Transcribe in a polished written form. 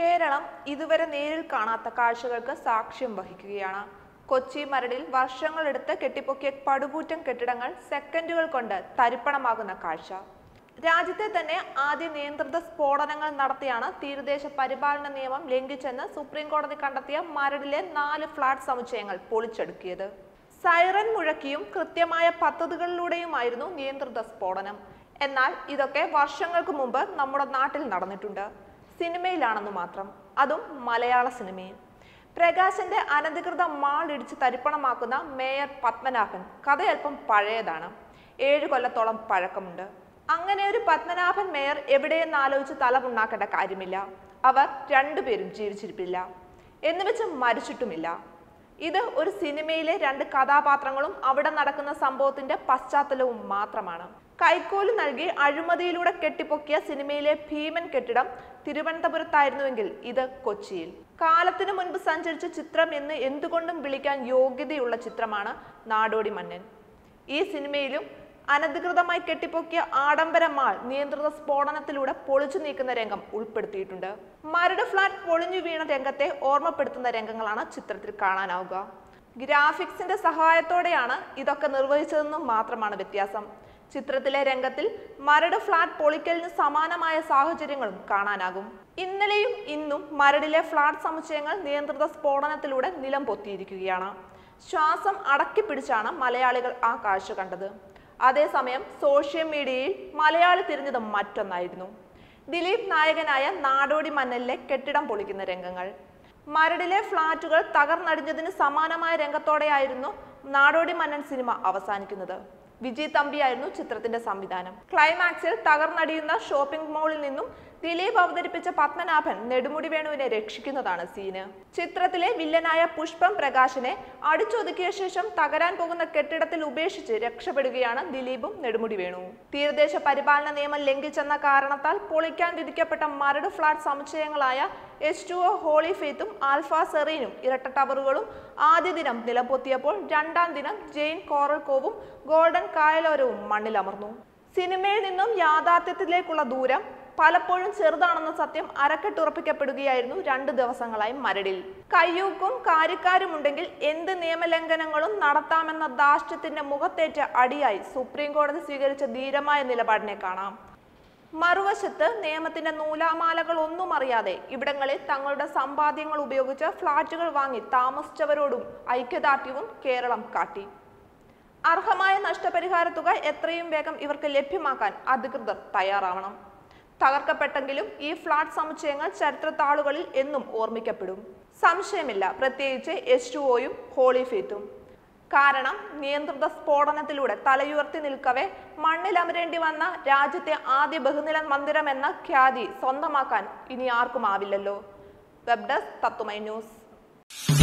കേരളം ഇതുവരെ നേരിൽ കാണാത്ത കാഴ്ചകൾക്ക് സാക്ഷ്യം വഹിക്കുകയാണ്. കൊച്ചി മരടിൽ വർഷങ്ങളെടുത്ത് കെട്ടിപ്പൊക്കിയ പടുകൂറ്റൻ കെട്ടിടങ്ങൾ സെക്കൻഡുകൾ കൊണ്ട് തരിപ്പണമാകുന്ന കാഴ്ച. രാജ്യത്തെ തന്നെ ആദ്യ നിയന്ത്രിത സ്ഫോടനങ്ങൾ നടത്തിയാണ് തീരദേശ പരിപാലന നിയമം ലംഘിച്ചെന്ന് സുപ്രീം കോടതി കണ്ടെത്തിയ മരടിലെ 4 ഫ്ളാറ്റ് സമുച്ചയങ്ങൾ പൊളിച്ചടുക്കിയത്. സൈറൻ മുഴക്കിയും കൃത്യമായ പദ്ധതികളിലൂടെയുമായിരുന്നു നിയന്ത്രിത സ്ഫോടനം. എന്നാൽ ഇതൊക്കെ വർഷങ്ങൾക്ക് മുമ്പ് നമ്മുടെ നാട്ടിൽ നടന്നിട്ടുണ്ട്. സിനിമയിലാണെന്ന് മാത്രം, അതും മലയാള സിനിമയിൽ. പ്രകാശന്റെ അനധികൃത മാൾ ഇടിച്ച് തരിപ്പണമാക്കുന്ന മേയർ പത്മനാഭൻ കഥയൽപ്പം പഴയതാണ്. 7 കൊല്ലത്തോളം പഴക്കമുണ്ട്. അങ്ങനെ ഒരു പത്മനാഭൻ മേയർ എവിടെയെന്ന് ആലോചിച്ച് തലമുണ്ടാക്കേണ്ട കാര്യമില്ല. അവർ 2 പേരും ജീവിച്ചിരിപ്പില്ല, എന്നുവെച്ച് മരിച്ചിട്ടുമില്ല. ഇത് ഒരു സിനിമയിലെ 2 കഥാപാത്രങ്ങളും അവിടെ നടക്കുന്ന സംഭവത്തിന്റെ പശ്ചാത്തലവും മാത്രമാണ്. കൈക്കൂലി നൽകി അഴിമതിയിലൂടെ കെട്ടിപ്പൊക്കിയ സിനിമയിലെ ഭീമൻ കെട്ടിടം തിരുവനന്തപുരത്തായിരുന്നുവെങ്കിൽ ഇത് കൊച്ചിയിൽ. കാലത്തിനു മുൻപ് സഞ്ചരിച്ച ചിത്രം എന്ന് എന്തുകൊണ്ടും വിളിക്കാൻ യോഗ്യതയുള്ള ചിത്രമാണ് നാടോടി മന്നൻ. ഈ സിനിമയിലും അനധികൃതമായി കെട്ടിപ്പൊക്കിയ ആഡംബര മാൾ നിയന്ത്രിത സ്ഫോടനത്തിലൂടെ പൊളിച്ചു നീക്കുന്ന രംഗം ഉൾപ്പെടുത്തിയിട്ടുണ്ട്. മരട് ഫ്ളാറ്റ് പൊളിഞ്ഞു വീണ രംഗത്തെ ഓർമ്മപ്പെടുത്തുന്ന രംഗങ്ങളാണ് ചിത്രത്തിൽ കാണാനാവുക. ഗ്രാഫിക്സിന്റെ സഹായത്തോടെയാണ് ഇതൊക്കെ നിർവഹിച്ചതെന്നും മാത്രമാണ് വ്യത്യാസം. ചിത്രത്തിലെ രംഗത്തിൽ മരട് ഫ്ളാറ്റ് പൊളിക്കലിന് സമാനമായ സാഹചര്യങ്ങളും കാണാനാകും. ഇന്നലെയും ഇന്നും മരടിലെ ഫ്ളാറ്റ് സമുച്ചയങ്ങൾ നിയന്ത്രിത സ്ഫോടനത്തിലൂടെ നിലം പൊത്തിയിരിക്കുകയാണ്. ശ്വാസം അടക്കിപ്പിടിച്ചാണ് മലയാളികൾ ആ കാഴ്ച കണ്ടത്. അതേസമയം സോഷ്യൽ മീഡിയയിൽ മലയാളി തിരിഞ്ഞത് മറ്റൊന്നായിരുന്നു. ദിലീപ് നായകനായ നാടോടി മന്നലിലെ കെട്ടിടം പൊളിക്കുന്ന രംഗങ്ങൾ. മരടിലെ ഫ്ളാറ്റുകൾ തകർന്നടിഞ്ഞതിന് സമാനമായ രംഗത്തോടെയായിരുന്നു നാടോടി മന്നൻ സിനിമ അവസാനിക്കുന്നത്. വിജയ് തമ്പിയായിരുന്നു ചിത്രത്തിന്റെ സംവിധാനം. ക്ലൈമാക്സിൽ തകർന്നടിയുന്ന ഷോപ്പിംഗ് മാളിൽ നിന്നും ദിലീപ് അവതരിപ്പിച്ച പത്മനാഭൻ നെടുമുടി വേണുവിനെ രക്ഷിക്കുന്നതാണ് സീന്. ചിത്രത്തിലെ വില്ലനായ പുഷ്പം പ്രകാശിനെ അടിച്ചൊതുക്കിയ ശേഷം തകരാൻ പോകുന്ന കെട്ടിടത്തിൽ ഉപേക്ഷിച്ച് രക്ഷപ്പെടുകയാണ് ദിലീപും നെടുമുടി വേണുവും. തീരദേശ പരിപാലന നിയമം ലംഘിച്ചെന്ന കാരണത്താൽ പൊളിക്കാൻ വിധിക്കപ്പെട്ട മരട് ഫ്ളാറ്റ് സമുച്ചയങ്ങളായ H2O ഹോളി ഫെയ്ത്തും ആൽഫ സെറീനും ഇരട്ട ടവറുകളും ആദ്യ ദിനം നിലംപൊത്തിയപ്പോൾ 2ാം ദിനം ജെയിൻ കോറൽ കോവും ഗോൾഡൻ കായലോരവും മണ്ണിലമർന്നു. സിനിമയിൽ നിന്നും യാഥാർത്ഥ്യത്തിലേക്കുള്ള ദൂരം പലപ്പോഴും ചെറുതാണെന്ന സത്യം അരക്കെട്ടുറപ്പിക്കപ്പെടുകയായിരുന്നു 2 ദിവസങ്ങളായി മരടിൽ. കയ്യൂക്കും കാര്യക്കാരുമുണ്ടെങ്കിൽ എന്ത് നിയമലംഘനങ്ങളും നടത്താമെന്ന ധാർഷ്ട്യത്തിന്റെ മുഖത്തേറ്റ അടിയായി സുപ്രീം കോടതി സ്വീകരിച്ച ധീരമായ നിലപാടിനെ കാണാം. മറുവശത്ത് നിയമത്തിന്റെ നൂലാമാലകൾ ഒന്നും അറിയാതെ ഇവിടങ്ങളിൽ തങ്ങളുടെ സമ്പാദ്യങ്ങൾ ഉപയോഗിച്ച് ഫ്ളാറ്റുകൾ വാങ്ങി താമസിച്ചവരോടും ഐക്യദാർഢ്യവും കേരളം കാട്ടി. അർഹമായ നഷ്ടപരിഹാര തുക എത്രയും വേഗം ഇവർക്ക് ലഭ്യമാക്കാൻ അധികൃതർ തയ്യാറാവണം. തകർക്കപ്പെട്ടെങ്കിലും ഈ ഫ്ളാറ്റ് സമുച്ചയങ്ങൾ ചരിത്രത്താളുകളിൽ എന്നും ഓർമ്മിക്കപ്പെടും. സംശയമില്ല, പ്രത്യേകിച്ച് H2Oയും ഹോളി ഫെയ്ത്തും. കാരണം നിയന്ത്രിത സ്ഫോടനത്തിലൂടെ തലയുയർത്തി നിൽക്കവേ മണ്ണിലമരേണ്ടി വന്ന രാജ്യത്തെ ആദ്യ ബഹുനില മന്ദിരം എന്ന ഖ്യാതി സ്വന്തമാക്കാൻ ഇനി ആർക്കും ആവില്ലല്ലോ. വെബ് ഡെസ്ക് തത്തുമൈ ന്യൂസ്.